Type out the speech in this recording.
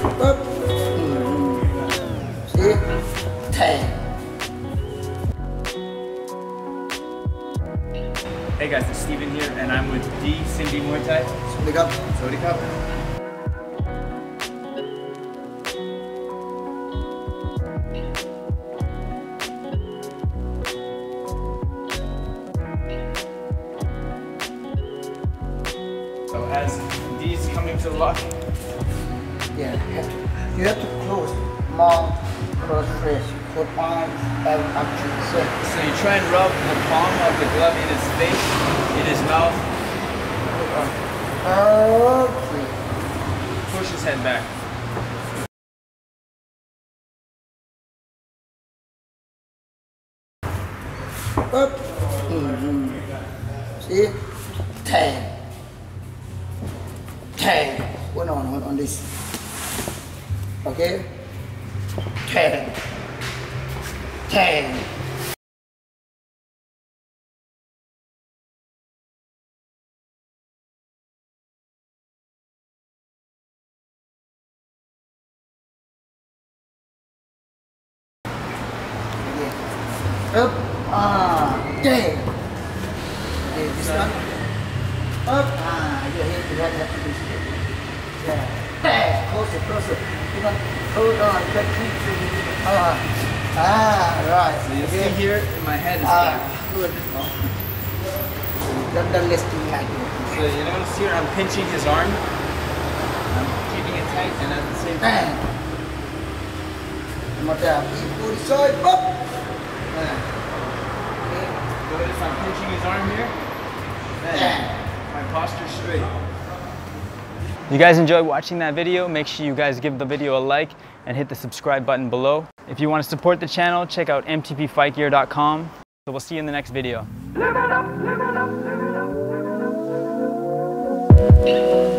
Up. See? 10. Hey guys, it's Steven here, and I'm with D Cindy Muay Thai. Sawasdee Sawasdee Cup. So as D's coming to the lock. Yeah, you have to close more crossface, put on and up to the side. So you try and rub the palm of the glove in his face, in his mouth. Okay. Push his head back. Up. See? 10. 10. Hold on this. Okay? 10. 10. Up, okay. Okay, this one. Up, your head to have to be straight. Yeah. Closer. You know, hold on, just keep right. So you see here, my head is back. Good. Then let's do like So you notice here, I'm pinching his arm. I'm keeping it tight, and at the same time. Pull the side, up. Notice I'm pinching his arm here. My posture's straight. You guys enjoyed watching that video? Make sure you guys give the video a like and hit the subscribe button below. If you want to support the channel, check out mtpfightgear.com. So we'll see you in the next video.